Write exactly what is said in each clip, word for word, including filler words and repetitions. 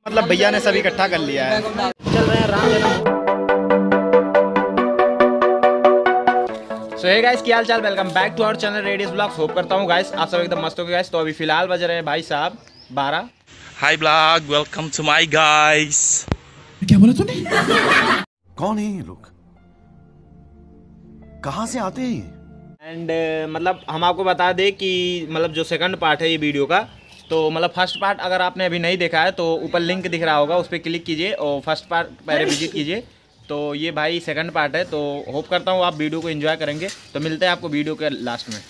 मतलब भैया ने सब इकट्ठा कर लिया है। चल रहे हैं राम जन्म। सो हे गाइस, क्या हाल चाल, welcome back to our channel radius blogs. Hope करता हूँ गाइस आप सब एकदम मस्त हो गए गाइस। तो अभी फिलहाल बज रहे हैं भाई साहब बारह। Hi blog, welcome to my guys. क्या बोला तूने? कौन है ये लोग, कहाँ से आते हैं? एंड uh, मतलब हम आपको बता दें कि मतलब जो सेकंड पार्ट है ये वीडियो का, तो मतलब फर्स्ट पार्ट अगर आपने अभी नहीं देखा है तो ऊपर लिंक दिख रहा होगा, उस पर क्लिक कीजिए और फर्स्ट पार्ट पहले विजिट कीजिए। तो ये भाई सेकंड पार्ट है, तो होप करता हूँ आप वीडियो को एंजॉय करेंगे। तो मिलते हैं आपको वीडियो के लास्ट में।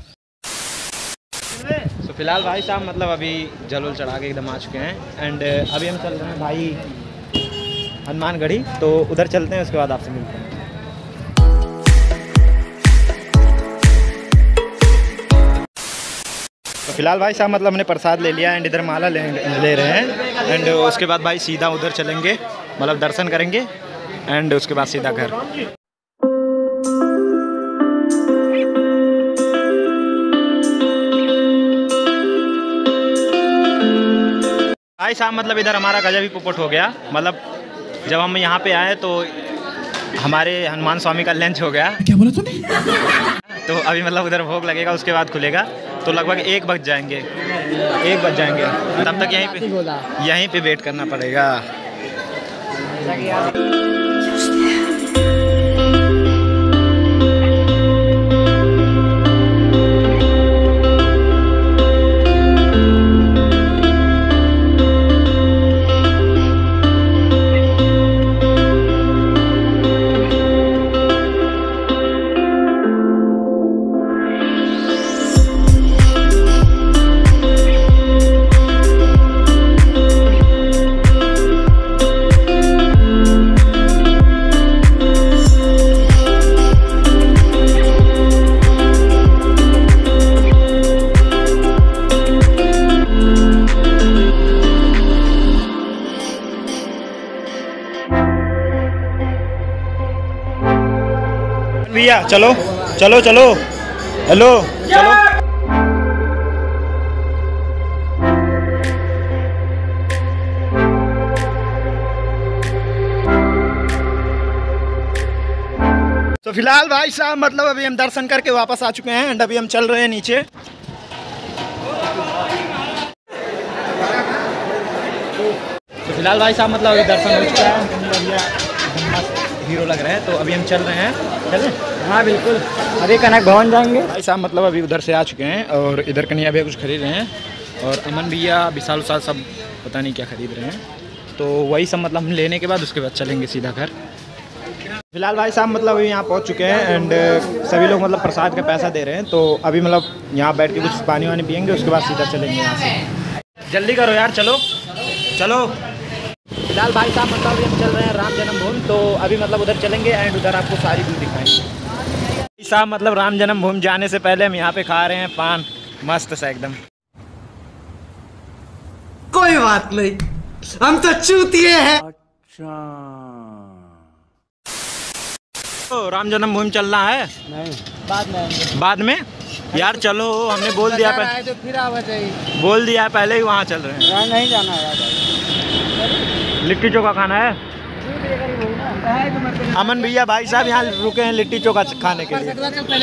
तो फिलहाल भाई साहब मतलब अभी जल उल चढ़ा के एकदम आ चुके हैं। एंड अभी हम चल रहे हैं भाई हनुमानगढ़ी, तो उधर चलते हैं, उसके बाद आपसे मिलते हैं। तो फिलहाल भाई साहब मतलब हमने प्रसाद ले लिया एंड इधर माला ले, ले रहे हैं। एंड उसके बाद भाई सीधा उधर चलेंगे, मतलब दर्शन करेंगे एंड उसके बाद सीधा घर। भाई साहब मतलब इधर हमारा गजब ही पुपट हो गया। मतलब जब हम यहाँ पे आए तो हमारे हनुमान स्वामी का लंच हो गया। क्या बोला तूने? तो अभी मतलब उधर भोग लगेगा, उसके बाद खुलेगा, तो लगभग एक बज जाएंगे एक बज जाएंगे तब तक यहीं पे यहीं पे वेट करना पड़ेगा। भैया चलो चलो चलो, हेलो चलो। तो फिलहाल भाई साहब मतलब अभी हम दर्शन करके वापस आ चुके हैं एंड अभी हम चल रहे हैं नीचे। तो फिलहाल भाई साहब मतलब अभी दर्शन हो चुका है, हीरो लग रहे हैं। तो अभी हम चल रहे हैं, चलें? हाँ बिल्कुल, अभी कनक भवन जाएंगे। भाई साहब मतलब अभी उधर से आ चुके हैं और इधर कन्हैया भैया कुछ खरीद रहे हैं और अमन भैया विशाल उशाल सब पता नहीं क्या खरीद रहे हैं। तो वही सब मतलब हम लेने के बाद उसके बाद चलेंगे सीधा घर। फिलहाल भाई साहब मतलब अभी यहाँ पहुँच चुके हैं एंड सभी लोग मतलब प्रसाद का पैसा दे रहे हैं। तो अभी मतलब यहाँ बैठ के कुछ पानी वानी पियेंगे, उसके बाद सीधा चलेंगे यहाँ से। जल्दी करो यार, चलो चलो। फिलहाल भाई साहब मतलब अभी हम चल रहे हैं राम जन्मभूमि, तो अभी मतलब उधर चलेंगे एंड उधर आपको सारी व्यू दिखाएंगे। भाई साहब मतलब राम जन्मभूमि जाने से पहले हम यहाँ पे खा रहे हैं पान, मस्त सा एकदम। कोई बात नहीं, हम तो चूतिए हैं। अच्छा, तो राम जन्मभूमि चलना है? नहीं, बाद में बाद में यार चलो, हमने बोल दिया पहले, तो फिर आवाज़ बोल दिया है पहले ही वहाँ चल रहे हैं। नहीं जाना है, लिट्टी चोखा खाना है। अमन भैया भाई साहब यहाँ रुके हैं लिट्टी चोखा खाने के लिए।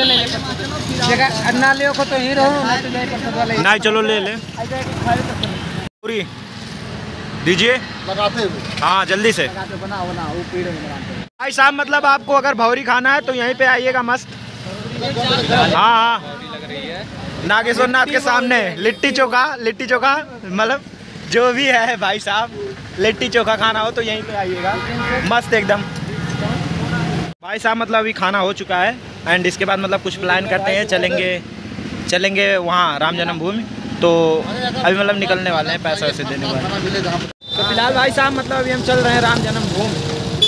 ना ले तो ही रहो, नहीं चलो ले ले पूरी दीजिए, लगाते हुए। हाँ जल्दी से। बनाओ बनाओ, भाई साहब मतलब आपको अगर भौरी खाना है तो यहीं पे आइएगा, मस्त। हाँ हाँ, नागेश्वर नाथ के सामने लिट्टी चोखा, लिट्टी चोखा मतलब जो भी है भाई साहब, लिट्टी चोखा खाना हो तो यहीं पे आइएगा, मस्त एकदम। भाई साहब मतलब अभी खाना हो चुका है एंड इसके बाद मतलब कुछ प्लान करते हैं, चलेंगे चलेंगे वहाँ राम जन्मभूमि। तो अभी मतलब निकलने वाले हैं, पैसा वैसे देने वाले। तो फिलहाल भाई साहब मतलब अभी हम चल रहे हैं राम जन्मभूमि।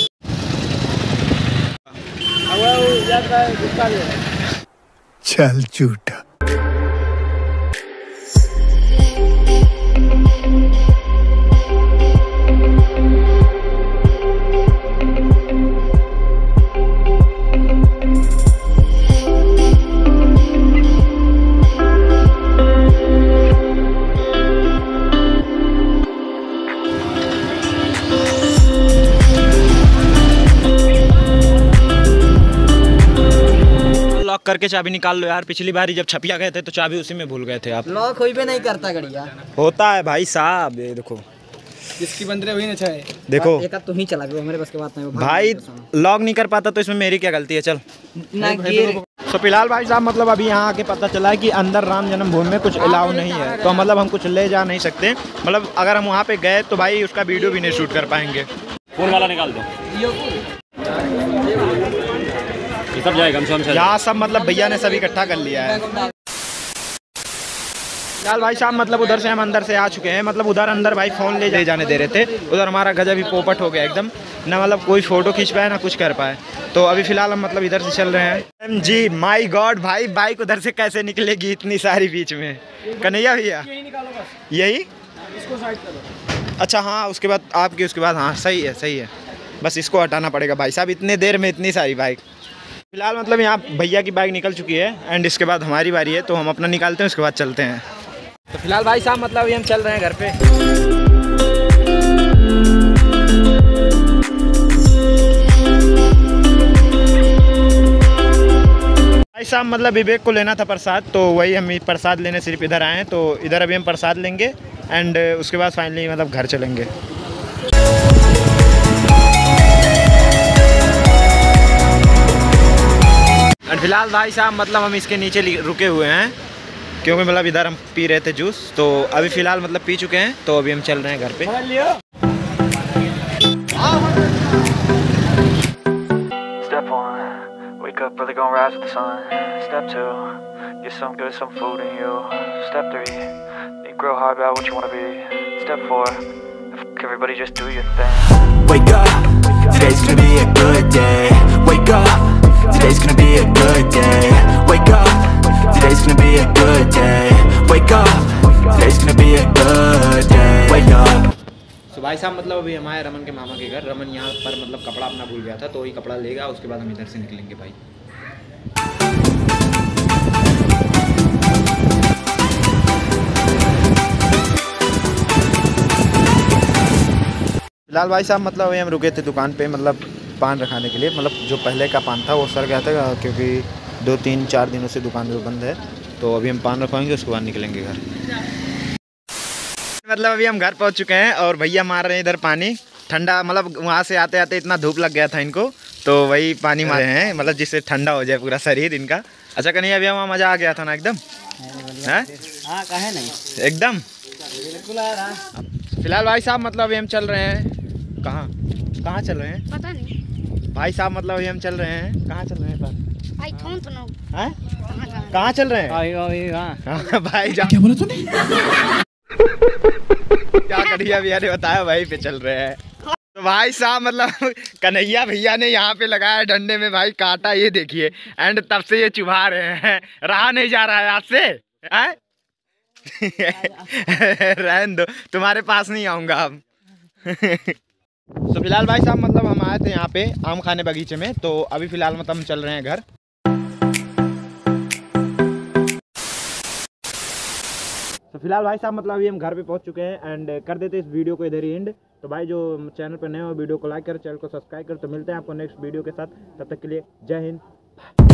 चल झूठा। करके चाबी निकाल लो यार। पिछली बार जब छपिया गए थे तो चाबी उसी में भूल गए थे आप। लॉक कोई भी नहीं करता गड़िया। होता है भाई साहब, ये देखो जिसकी बंद रहे वही ना चाहे। देखो एक आध तो ही चला गया, मेरे बस की बात नहीं। भाई लॉक नहीं कर पाता तो इसमें मेरी क्या गलती है। चल ना गिर। तो फिलहाल भाई साहब मतलब अभी यहाँ आके पता चला है कि अंदर राम जन्मभूमि में कुछ अलाउ नहीं है, तो मतलब हम कुछ ले जा नहीं सकते। मतलब अगर हम वहाँ पे गए तो भाई उसका वीडियो भी नहीं शूट कर पाएंगे। फोन वाला निकाल दो, ये सब जाएगा हम से। यहाँ सब मतलब भैया ने सब इकट्ठा कर लिया है। फिलहाल भाई साहब मतलब उधर से हम अंदर से आ चुके हैं। मतलब उधर अंदर भाई फ़ोन ले ले जाने दे रहे थे, उधर हमारा गजब भी पोपट हो गया एकदम ना। मतलब कोई फ़ोटो खींच पाए ना कुछ कर पाए। तो अभी फ़िलहाल हम मतलब इधर से चल रहे हैं। एम जी माई गॉड भाई, बाइक उधर से कैसे निकलेगी इतनी सारी बीच में। कन्हैया भैया यही इसको साइड करो। अच्छा हाँ, उसके बाद आपकी, उसके बाद हाँ सही है सही है, बस इसको हटाना पड़ेगा भाई साहब। इतने देर में इतनी सारी बाइक। फिलहाल मतलब यहाँ भैया की बाइक निकल चुकी है एंड इसके बाद हमारी बारी है, तो हम अपना निकालते हैं, उसके बाद चलते हैं। तो फिलहाल भाई साहब मतलब अभी हम चल रहे हैं घर पे। भाई साहब मतलब विवेक को लेना था प्रसाद, तो वही हम प्रसाद लेने सिर्फ इधर आए हैं। तो इधर अभी हम प्रसाद लेंगे एंड उसके बाद फाइनली मतलब घर चलेंगे। एंड फिलहाल भाई साहब मतलब हम इसके नीचे रुके हुए हैं क्योंकि मतलब इधर हम पी रहे थे जूस। तो अभी फ़िलहाल मतलब पी चुके हैं, तो अभी हम चल रहे हैं घर पे। Step one, wake up early, gonna rise with the sun. Step two, get some good, some food in you. Step three, think real hard about what you wanna be. Step four, everybody just do your thing. Wake up, today's gonna be a good day. Wake up, today's gonna be a good day. Wake up, today's gonna be a good day. Wake up, today's gonna be a good day. Wake up. तो भाई साहब मतलब अभी हमारे रमन के मामा के घर। रमन यहाँ पर मतलब कपड़ा अपना भूल गया था, तो वही कपड़ा लेगा, उसके बाद हम इधर से निकलेंगे भाई। फिलहाल भाई साहब मतलब अभी हम रुके थे दुकान पे, मतलब पान रखाने के लिए। मतलब जो पहले का पान था वो सड़ गया था, क्योंकि दो तीन चार दिनों से दुकान जो बंद है। तो अभी हम पान रखवाएंगे, उसके बाद निकलेंगे घर। मतलब अभी हम घर पहुंच चुके हैं और भैया मार रहे हैं इधर पानी ठंडा। मतलब वहाँ से आते आते इतना धूप लग गया था इनको, तो वही पानी मार रहे हैं, मतलब जिससे ठंडा हो जाए पूरा शरीर इनका। अच्छा कन्हैया अभी वहाँ मज़ा आ गया था ना एकदम? हाँ काहे नहीं एकदम। फिलहाल भाई साहब मतलब अभी हम चल रहे हैं। कहाँ कहाँ चल रहे हैं पता नहीं भाई साहब। मतलब अभी हम चल रहे हैं, कहाँ चल रहे हैं पर? भाई फोन तो ना हैं? कहाँ चल रहे हैं? हाँ भाई जा। क्या बोला तूने? क्या कन्हैया भैया ने बताया, वहीं पे चल रहे हैं। तो भाई साहब मतलब कन्हैया भैया ने यहाँ पे लगाया डंडे में भाई कांटा, ये देखिए। एंड तब से ये चुभा रहे हैं, रहा नहीं जा रहा है आपसे। रहने दो, तुम्हारे पास नहीं आऊँगा अब। तो फिलहाल भाई साहब मतलब हम आए थे यहाँ पे आम खाने बगीचे में। तो अभी फिलहाल मतलब हम चल रहे हैं घर। तो फिलहाल भाई साहब मतलब अभी हम घर पे पहुंच चुके हैं एंड कर देते इस वीडियो को इधर ही एंड। तो भाई जो चैनल पर नए हो वीडियो को लाइक कर, चैनल को सब्सक्राइब कर। तो मिलते हैं आपको नेक्स्ट वीडियो के साथ, तब तक के लिए जय हिंद।